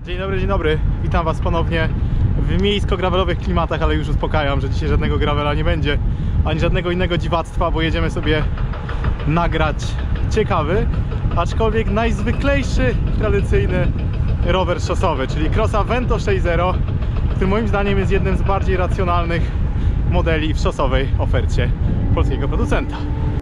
Dzień dobry, witam Was ponownie w miejsko-gravelowych klimatach, ale już uspokajam, że dzisiaj żadnego gravela nie będzie, ani żadnego innego dziwactwa, bo jedziemy sobie nagrać ciekawy, aczkolwiek najzwyklejszy, tradycyjny rower szosowy, czyli Crossa Vento 6.0, który moim zdaniem jest jednym z bardziej racjonalnych modeli w szosowej ofercie polskiego producenta.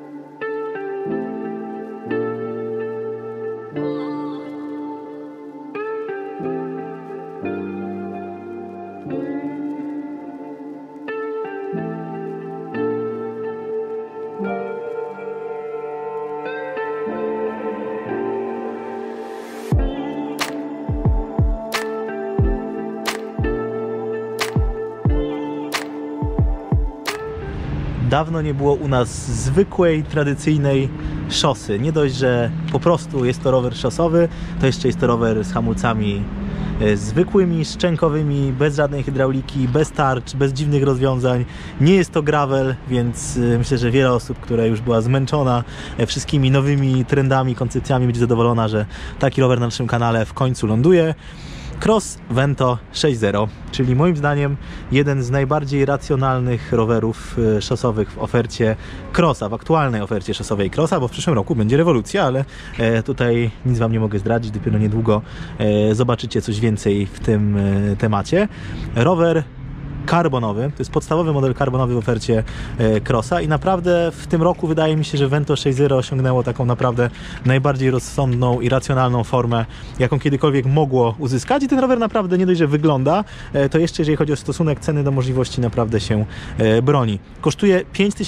Dawno nie było u nas zwykłej, tradycyjnej szosy. Nie dość, że po prostu jest to rower szosowy, to jeszcze jest to rower z hamulcami zwykłymi, szczękowymi, bez żadnej hydrauliki, bez tarcz, bez dziwnych rozwiązań. Nie jest to gravel, więc myślę, że wiele osób, która już była zmęczona wszystkimi nowymi trendami, koncepcjami, będzie zadowolona, że taki rower na naszym kanale w końcu ląduje. Cross Vento 6.0, czyli moim zdaniem jeden z najbardziej racjonalnych rowerów szosowych w ofercie Crossa, w aktualnej ofercie szosowej Crossa, bo w przyszłym roku będzie rewolucja, ale tutaj nic Wam nie mogę zdradzić, dopiero niedługo zobaczycie coś więcej w tym temacie. Rower karbonowy, to jest podstawowy model karbonowy w ofercie Crossa i naprawdę w tym roku wydaje mi się, że Vento 6.0 osiągnęło taką naprawdę najbardziej rozsądną i racjonalną formę, jaką kiedykolwiek mogło uzyskać i ten rower naprawdę nie dość, że wygląda, to jeszcze jeżeli chodzi o stosunek ceny do możliwości naprawdę się broni. Kosztuje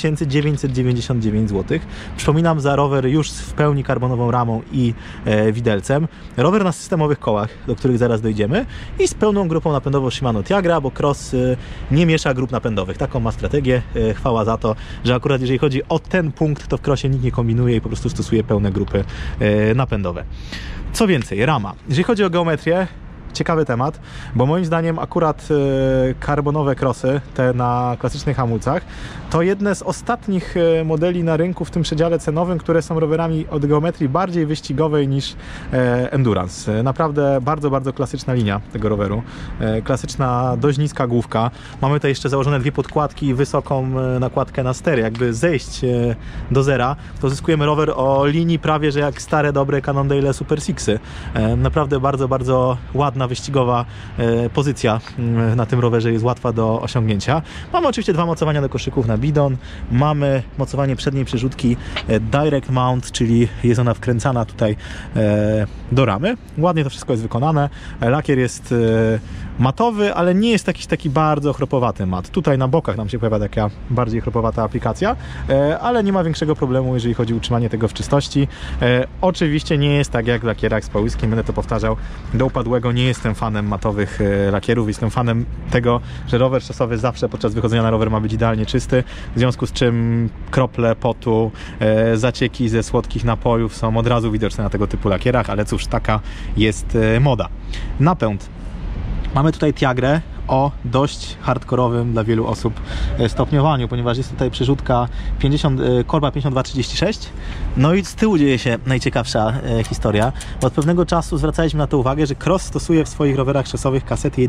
5999 zł. Przypominam, za rower już w pełni karbonową ramą i widelcem. Rower na systemowych kołach, do których zaraz dojdziemy i z pełną grupą napędową Shimano Tiagra, bo Cross nie miesza grup napędowych. Taką ma strategię. Chwała za to, że akurat jeżeli chodzi o ten punkt, to w Crossie nikt nie kombinuje i po prostu stosuje pełne grupy napędowe. Co więcej, rama. Jeżeli chodzi o geometrię, ciekawy temat, bo moim zdaniem akurat karbonowe Crossy, te na klasycznych hamulcach, to jedne z ostatnich modeli na rynku w tym przedziale cenowym, które są rowerami od geometrii bardziej wyścigowej niż endurance. Naprawdę bardzo, bardzo klasyczna linia tego roweru. Klasyczna, dość niska główka. Mamy tutaj jeszcze założone dwie podkładki i wysoką nakładkę na stery. Jakby zejść do zera, to zyskujemy rower o linii prawie, że jak stare, dobre Cannondale Super Sixy. Naprawdę bardzo, bardzo ładna, wyścigowa pozycja na tym rowerze, jest łatwa do osiągnięcia. Mamy oczywiście dwa mocowania do koszyków na bidon, mamy mocowanie przedniej przerzutki direct mount, czyli jest ona wkręcana tutaj do ramy. Ładnie to wszystko jest wykonane. Lakier jest matowy, ale nie jest taki bardzo chropowaty mat. Tutaj na bokach nam się pojawia taka bardziej chropowata aplikacja, ale nie ma większego problemu, jeżeli chodzi o utrzymanie tego w czystości. Oczywiście nie jest tak jak w lakierach z połyskiem, będę to powtarzał do upadłego, nie jestem fanem matowych lakierów, jestem fanem tego, że rower szosowy zawsze podczas wychodzenia na rower ma być idealnie czysty, w związku z czym krople potu, zacieki ze słodkich napojów są od razu widoczne na tego typu lakierach, ale cóż, taka jest moda. Napęd. Mamy tutaj Tiagrę o dość hardkorowym dla wielu osób stopniowaniu, ponieważ jest tutaj przerzutka korba 5236. No i z tyłu dzieje się najciekawsza historia, bo od pewnego czasu zwracaliśmy na to uwagę, że Cross stosuje w swoich rowerach szosowych kasety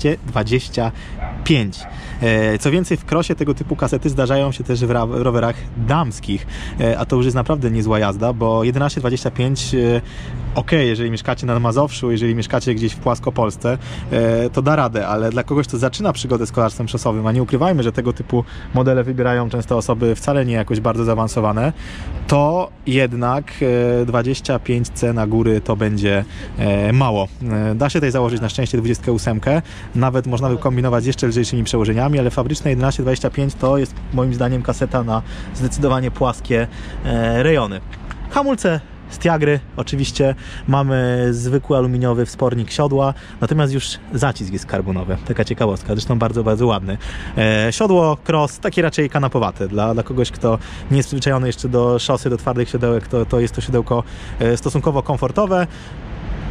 1125. Co więcej, w Crossie tego typu kasety zdarzają się też w rowerach damskich, a to już jest naprawdę niezła jazda, bo 1125 ok, jeżeli mieszkacie na Mazowszu, jeżeli mieszkacie gdzieś w Płaskopolsce, to da radę, ale dla kogoś, kto zaczyna przygodę z kolarstwem szosowym, a nie ukrywajmy, że tego typu modele wybierają często osoby wcale nie jakoś bardzo zaawansowane, to jednak 25C na góry to będzie mało. Da się tutaj założyć na szczęście 28, nawet można wykombinować z jeszcze lżejszymi przełożeniami, ale fabryczne 1125 to jest moim zdaniem kaseta na zdecydowanie płaskie rejony. Hamulce z Tiagry oczywiście mamy zwykły aluminiowy wspornik siodła, natomiast już zacisk jest karbonowy. Taka ciekawostka, zresztą bardzo, bardzo ładny. Siodło Cross, takie raczej kanapowate. Dla kogoś, kto nie jest przyzwyczajony jeszcze do szosy, do twardych siodełek, to jest to siodełko stosunkowo komfortowe.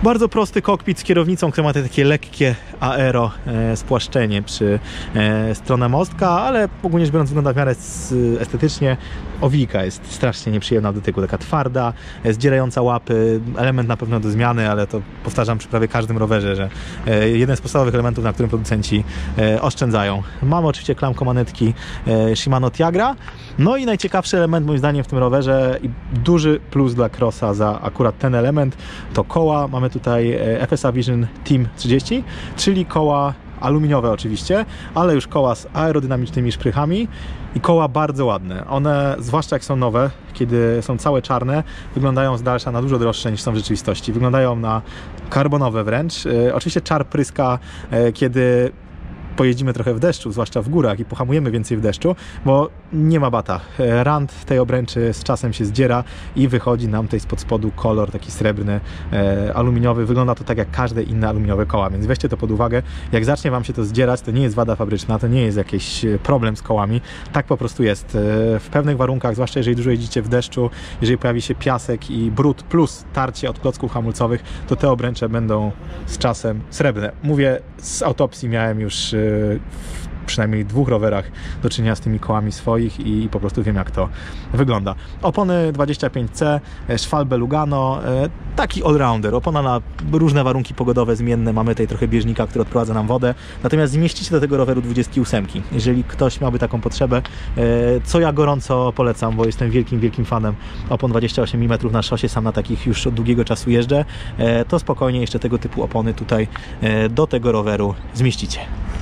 Bardzo prosty kokpit z kierownicą, który ma takie lekkie aero spłaszczenie przy stronę mostka, ale ogólnie rzecz biorąc wygląda w miarę estetycznie. Owijka jest strasznie nieprzyjemna w dotyku, taka twarda, zdzierająca łapy, element na pewno do zmiany, ale to powtarzam przy prawie każdym rowerze, że jeden z podstawowych elementów, na którym producenci oszczędzają. Mamy oczywiście klamkomanetki Shimano Tiagra, no i najciekawszy element moim zdaniem w tym rowerze i duży plus dla Crossa za akurat ten element to koła. Mamy tutaj FSA Vision Team 30, czyli koła aluminiowe oczywiście, ale już koła z aerodynamicznymi szprychami i koła bardzo ładne. One, zwłaszcza jak są nowe, kiedy są całe czarne, wyglądają z dalsza na dużo droższe niż są w rzeczywistości. Wyglądają na karbonowe wręcz. Oczywiście czar pryska, kiedy pojeździmy trochę w deszczu, zwłaszcza w górach i pohamujemy więcej w deszczu, bo nie ma bata. Rand tej obręczy z czasem się zdziera i wychodzi nam tutaj spod spodu kolor taki srebrny, aluminiowy. Wygląda to tak jak każde inne aluminiowe koła, więc weźcie to pod uwagę. Jak zacznie Wam się to zdzierać, to nie jest wada fabryczna, to nie jest jakiś problem z kołami. Tak po prostu jest. W pewnych warunkach, zwłaszcza jeżeli dużo jeździcie w deszczu, jeżeli pojawi się piasek i brud plus tarcie od klocków hamulcowych, to te obręcze będą z czasem srebrne. Mówię z autopsji, miałem już w przynajmniej 2 rowerach do czynienia z tymi kołami swoich i po prostu wiem, jak to wygląda. Opony 25C, Schwalbe Lugano, taki allrounder, opona na różne warunki pogodowe zmienne, mamy tutaj trochę bieżnika, który odprowadza nam wodę, natomiast zmieścicie do tego roweru 28. Jeżeli ktoś miałby taką potrzebę, co ja gorąco polecam, bo jestem wielkim fanem opon 28 mm na szosie, sam na takich już od długiego czasu jeżdżę, to spokojnie jeszcze tego typu opony tutaj do tego roweru zmieścicie.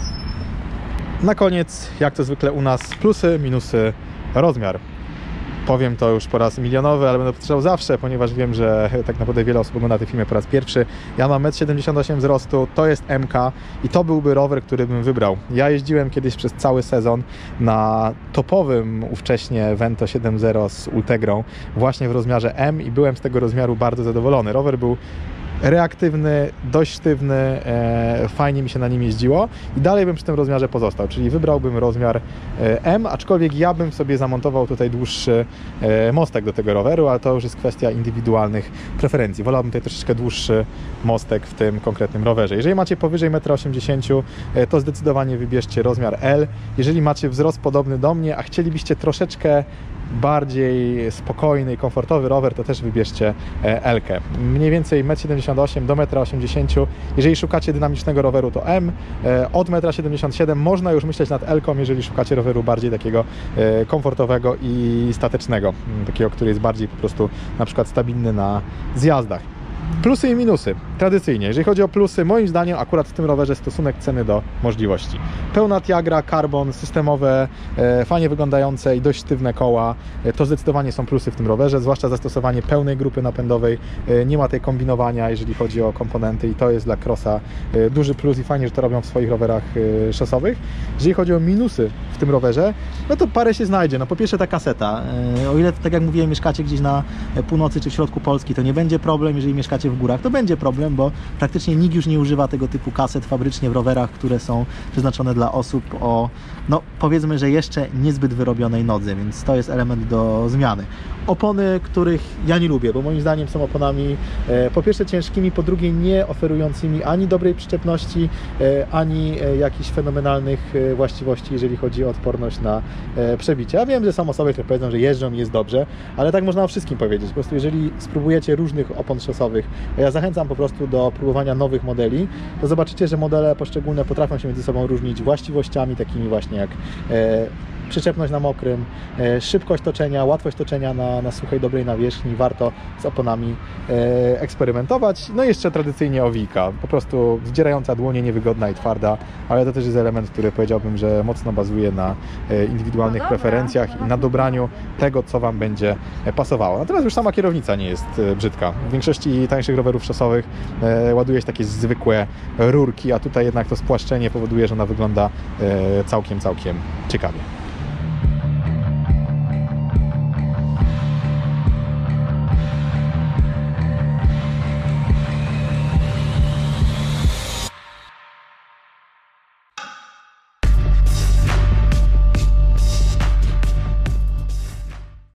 Na koniec, jak to zwykle u nas, plusy, minusy, rozmiar. Powiem to już po raz milionowy, ale będę powtarzał zawsze, ponieważ wiem, że tak naprawdę wiele osób ogląda te filmy po raz pierwszy. Ja mam 1,78 m wzrostu, to jest MK i to byłby rower, który bym wybrał. Ja jeździłem kiedyś przez cały sezon na topowym ówcześnie Vento 7.0 z Ultegrą, właśnie w rozmiarze M i byłem z tego rozmiaru bardzo zadowolony. Rower był reaktywny, dość sztywny, fajnie mi się na nim jeździło i dalej bym przy tym rozmiarze pozostał, czyli wybrałbym rozmiar M, aczkolwiek ja bym sobie zamontował tutaj dłuższy mostek do tego roweru, ale to już jest kwestia indywidualnych preferencji. Wolałbym tutaj troszeczkę dłuższy mostek w tym konkretnym rowerze. Jeżeli macie powyżej 1,80 m, to zdecydowanie wybierzcie rozmiar L. Jeżeli macie wzrost podobny do mnie, a chcielibyście troszeczkę bardziej spokojny i komfortowy rower, to też wybierzcie L-kę. Mniej więcej 1,78 m do 1,80 m. Jeżeli szukacie dynamicznego roweru, to M. Od 1,77 m można już myśleć nad L-ką, jeżeli szukacie roweru bardziej takiego komfortowego i statecznego. Takiego, który jest bardziej po prostu na przykład stabilny na zjazdach. Plusy i minusy. Tradycyjnie, jeżeli chodzi o plusy, moim zdaniem akurat w tym rowerze stosunek ceny do możliwości. Pełna Tiagra, karbon, systemowe, fajnie wyglądające i dość sztywne koła. To zdecydowanie są plusy w tym rowerze, zwłaszcza zastosowanie pełnej grupy napędowej. Nie ma tej kombinowania, jeżeli chodzi o komponenty i to jest dla Crossa duży plus i fajnie, że to robią w swoich rowerach szosowych. Jeżeli chodzi o minusy w tym rowerze, no to parę się znajdzie. No po pierwsze ta kaseta. O ile, tak jak mówiłem, mieszkacie gdzieś na północy czy w środku Polski, to nie będzie problem. Jeżeli mieszkacie w górach, to będzie problem, bo praktycznie nikt już nie używa tego typu kaset fabrycznie w rowerach, które są przeznaczone dla osób o, no powiedzmy, że jeszcze niezbyt wyrobionej nodze, więc to jest element do zmiany. Opony, których ja nie lubię, bo moim zdaniem są oponami po pierwsze ciężkimi, po drugie nie oferującymi ani dobrej przyczepności, ani jakichś fenomenalnych właściwości, jeżeli chodzi o odporność na przebicie. Ja wiem, że są osoby, które powiedzą, że jeżdżą i jest dobrze, ale tak można o wszystkim powiedzieć. Po prostu jeżeli spróbujecie różnych opon szosowych, ja zachęcam po prostu do próbowania nowych modeli, to zobaczycie, że modele poszczególne potrafią się między sobą różnić właściwościami takimi właśnie jak przyczepność na mokrym, szybkość toczenia, łatwość toczenia na suchej, dobrej nawierzchni. Warto z oponami eksperymentować. No i jeszcze tradycyjnie owijka, po prostu zdzierająca dłonie, niewygodna i twarda, ale to też jest element, który powiedziałbym, że mocno bazuje na indywidualnych preferencjach i na dobraniu tego, co Wam będzie pasowało. Natomiast już sama kierownica nie jest brzydka. W większości tańszych rowerów szosowych ładuje się takie zwykłe rurki, a tutaj jednak to spłaszczenie powoduje, że ona wygląda całkiem ciekawie.